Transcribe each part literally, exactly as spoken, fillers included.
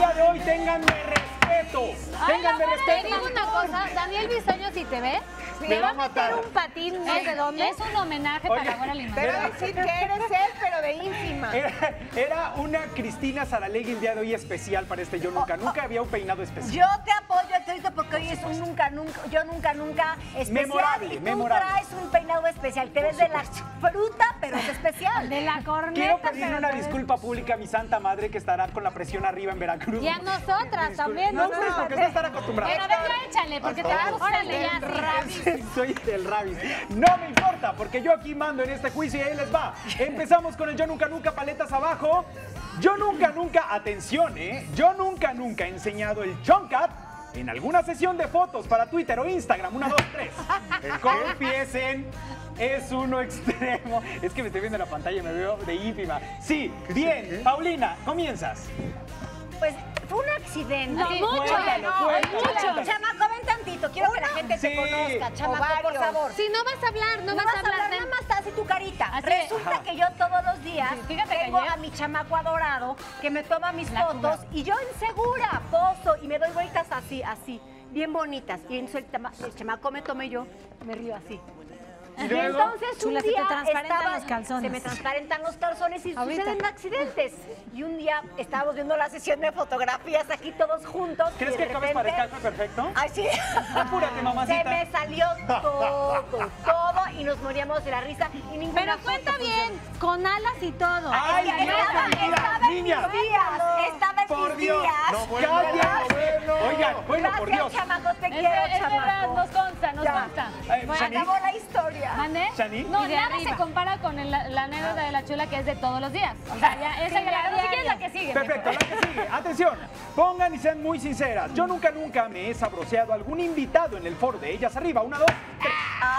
día de hoy, ténganme respeto. Ténganme Ay, respeto. te digo una cosa, Daniel Bisoño, si te ve, te va a meter un patín, no sé dónde. Es un homenaje Oye, para Laura Lima. Te va a decir que eres él, pero de ínfima. Era, era una Cristina Saralegui el día de hoy especial para este Yo Nunca. Nunca había un peinado especial. Yo te apoyo, Torito, porque hoy es un nunca, nunca, yo nunca, nunca especial. Memorable, y tú memorable. traes un peinado especial. Te ves de la fruta, pero es especial. De la corneta. Quiero pedirle pero una te ves- disculpa pública a mi santa madre que estará con la presión arriba en Veracruz. Y a nosotras también. No, ¿no? pues, porque usted estará acostumbrada. Pero a ver, ya échale, porque te vas. Órale, ya, sí. Soy del Rabis. No me importa, porque yo aquí mando en este juicio y ahí les va. Empezamos con el Yo Nunca Nunca, paletas abajo. Yo nunca nunca, atención, ¿eh? Yo nunca nunca he enseñado el Choncat en alguna sesión de fotos para Twitter o Instagram. Una, dos, tres. Confiesen. Es uno extremo. Es que me estoy viendo en la pantalla y me veo de ínfima. Sí, bien. Paulina, comienzas. Pues fue un accidente. No, Sí, mucho, cuéntalo, no, cuéntalo, mucho. cuéntalo. Chamaco, ven tantito. Quiero que la gente Sí, te conozca. Chamaco, por ovarios. favor. Si no vas a hablar, no, No vas a hablar. nada más está así tu carita. Así es. Resulta Ajá. que yo todos los días Sí, fíjate que tengo ayer- a mi chamaco adorado que me toma mis La fotos jugada. y yo insegura poso y me doy vueltas así, así, bien bonitas. Y entonces el, tama- el chamaco me toma y yo me río así. ¿Y Y luego? entonces Chula, un se te día transparentan estaba- los calzones. se me transparentan los calzones y Ahorita. suceden accidentes. Y un día estábamos viendo la sesión de fotografías aquí todos juntos. ¿Crees y que de acabes para el repente- calzo perfecto? Ay, sí. Apúrate, mamacita. Se me salió todo, todo y nos moríamos de la risa y ninguna Pero foto cuenta funcionó. bien, con alas y todo. Ay, Es que no, estaba, niña, estaba en niña. mis días, estaba en Por mis Dios. días. No, bueno, ¡Cállate! bueno. Oigan, bueno, por Dios. Gracias, chamaco, te Es, quiero, ver- es chamaco. verdad, nos consta, nos Ya. consta. Ay, Bueno, Shani. acabó la historia. ¿Mande? ¿Shani? No, Y de nada arriba. se compara con el- la anécdota de la chula que es de todos los días. O sea, ya esa Sí, ya la ya, no sé quién es ya. la que sigue. Perfecto, la que sigue. Atención, pongan y sean muy sinceras. Yo nunca, nunca me he sabroseado a algún invitado en el foro de Ellas Arriba. Una, dos, tres.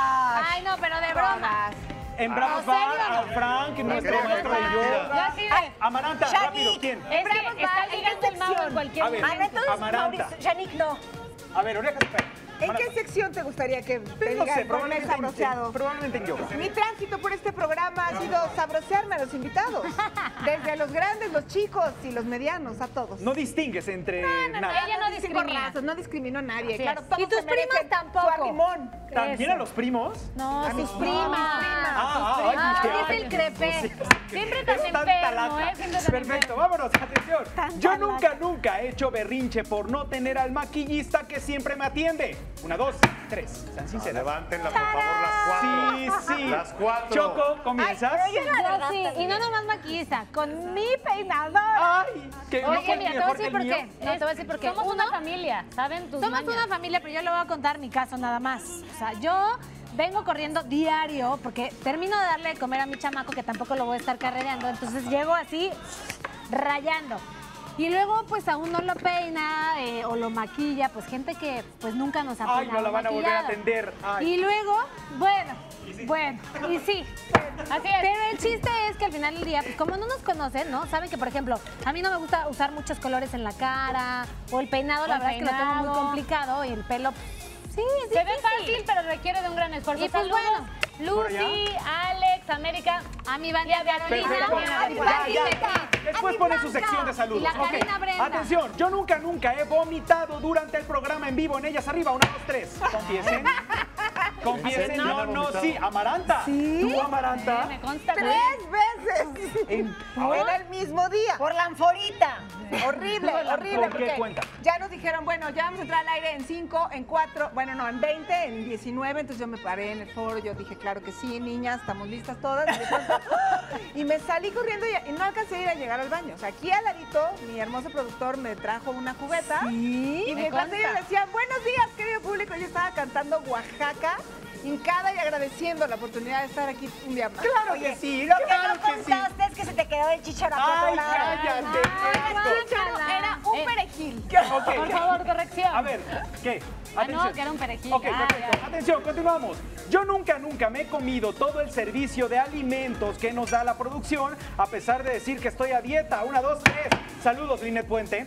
Ay, no, pero de broma. En Bravos ¿en serio? va a Frank, nuestro creo, maestro de no, yoga. Yo así de- Amaranta, Shani. rápido, ¿quién? Es Bravos que va, está ¿en qué ligando el mago en sección? cualquier A ver. Ah, momento. no, entonces, Amaranta. Mauricio, Yannick, no. A ver, orejas de perro. ¿En Amaranta. qué sección te gustaría que te Pues no digan sé, ponme probablemente en, sabroseado? probablemente en yoga. Mi tránsito por este programa ha sido sabrosearme a los invitados. Desde los grandes, los chicos y los medianos, a todos. No distingues entre nada. Ella no Tengo discrimina. razas, no discrimino a nadie. Así Claro, es. todos Y tus se merecen primas tampoco. su arrimón. ¿También a los primos? No, A sus mis primas. Ah, ah, ay, Ah, dije, es ay, el crepé. Siempre tan Es tanta enfermo, lata. ¿eh? Siempre tan Perfecto, enfermo. vámonos, atención. Tanta Yo lata. nunca, nunca he hecho berrinche por no tener al maquillista que siempre me atiende. Una, dos, tres. Sean sinceras. Levántenla, por favor, las cuatro. Sí, sí. Las cuatro. Choco, ¿comienzas? Ay, pero yo la Yo verdad sí, también. y no nomás maquillista, con mi peinador. Ay, que no Oye, fue mira, ni te voy a mejor que decir el por mío. qué. No, te voy a decir por qué. Somos Uno, una familia, ¿saben? Tus somos mañas. una familia, pero yo le voy a contar mi caso nada más. O sea, yo vengo corriendo diario porque termino de darle de comer a mi chamaco, que tampoco lo voy a estar carrereando, entonces llego así rayando. Y luego, pues, a uno lo peina eh, o lo maquilla, pues, gente que, pues, nunca nos ha Ay, peinado no la van a volver a maquillado. atender. Ay. Y luego, bueno, bueno, y sí. Así es. Pero el chiste es que al final del día, pues como no nos conocen, ¿no? Saben que, por ejemplo, a mí no me gusta usar muchos colores en la cara, o el peinado, la O el verdad es que lo tengo muy peinado. complicado, y el pelo, pues, sí, es Se ve difícil. fácil, pero requiere de un gran esfuerzo. Y pues Saludos, ¿Por Lucy, Alex, América. A mi banda de Perfecto. Carolina. Ya, ya. Después pone su sección de saludos. Y la Ok. Karina Brenda. Atención, yo nunca, nunca he vomitado durante el programa en vivo en Ellas Arriba. Una, dos, tres. Confiesen. Confiesen. ¿No? No, no, sí. Amaranta. Sí. ¿Tú, Amaranta? Me consta. ¡Tres veces! En- Era el mismo día. Por la anforita. Horrible, horrible. ¿Por qué? porque Cuenta. Ya nos dijeron, bueno, ya vamos a entrar al aire en cinco, en cuatro, bueno, no, en veinte, en diecinueve. Entonces yo me paré en el foro, yo dije, claro que sí, niñas, estamos listas todas. Y, de pronto, y me salí corriendo y, y no alcancé a ir a llegar al baño. O sea, aquí al ladito, mi hermoso productor me trajo una cubeta. Sí, Y me mientras consta. ellos decían, buenos días, querido público, yo estaba cantando Oaxaca, hincada y agradeciendo la oportunidad de estar aquí un día más. Claro Oye, que sí, Lo que claro no que sí. contaste es que se te quedó el chicharaco Ay, atorado. cállate. guácala. Era un Eh, perejil. Ok. Por favor, corrección. A ver, ¿qué? Ah, Atención. no, que era un perejil. Ok, Ah, perfecto. ya. Atención, continuamos. Yo nunca, nunca me he comido todo el servicio de alimentos que nos da la producción, a pesar de decir que estoy a dieta. Una, dos, tres. Saludos, Linet Puente.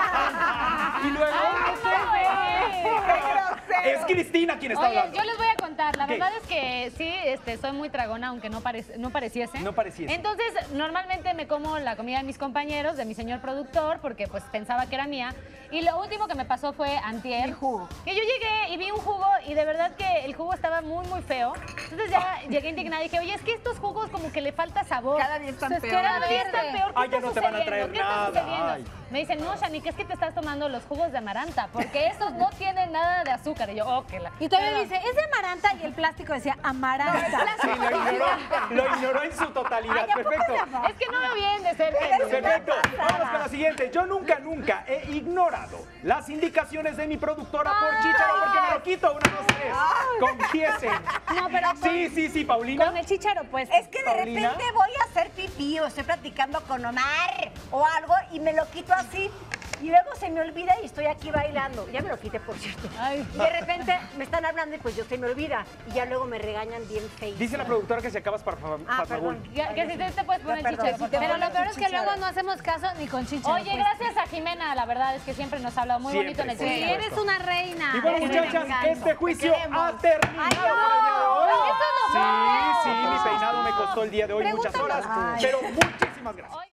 Y luego... Ay, no, eh. ¡Qué grosero! Es Cristina quien está Oye, hablando. yo les voy a contar contar. La ¿Qué? verdad es que sí, este, soy muy tragona, aunque no, parec- no pareciese. No pareciese. Entonces, normalmente me como la comida de mis compañeros, de mi señor productor, porque pues pensaba que era mía. Y lo último que me pasó fue antier. El jugo. Que yo llegué y vi un jugo y de verdad que el jugo estaba muy, muy feo. Entonces ya llegué indignada y dije, oye, es que estos jugos como que le falta sabor. Cada día están Pues es que peor. era Cada día está verde. peor. ¿Qué Ay, ya está no te van a sucediendo? traer ¿Qué está nada? sucediendo? Ay. Me dicen, no, Shanique, es que te estás tomando los jugos de amaranta, porque estos no tienen nada de azúcar. Y yo, oh, que la... Y todavía Pero- dice, es de amaranta y el plástico decía amaranta. Sí, lo ignoró, lo ignoró en su totalidad. Ay, ¿a poco Perfecto. de amor? Es que no veo bien de ser Perfecto. Vamos con la siguiente. Yo nunca, nunca he ignorado las indicaciones de mi productora por chícharo porque me lo quito. Una, dos, tres. Confiesen. No, pero con, Sí, sí, sí, Paulina. con el chícharo, pues. Es que de Paulina. repente voy a hacer pipí o estoy platicando con Omar o algo y me lo quito así. Y luego se me olvida y estoy aquí bailando. Ya me lo quité, por cierto. Ay. Y de repente me están hablando y pues yo se me olvida. Y ya luego me regañan bien feo. Dice la productora que si acabas para fa- Ah, Fatmagul. perdón. Que, que si te, te puedes poner perdón, chicharo, por sí te favor. Pero lo peor es que luego no hacemos caso ni con chícharo. Oye, pues. gracias a Jimena, la verdad es que siempre nos ha hablado muy Siempre, bonito en el por Sí, cine. eres una reina. Y bueno, Eres muchachas, un encanto. este juicio Te queremos. ha terminado Ay, por el día de hoy. no, eso es lo Sí, fuerte. sí, mi peinado me costó el día de hoy muchas Pregúntale. horas, Ay. pero muchísimas gracias.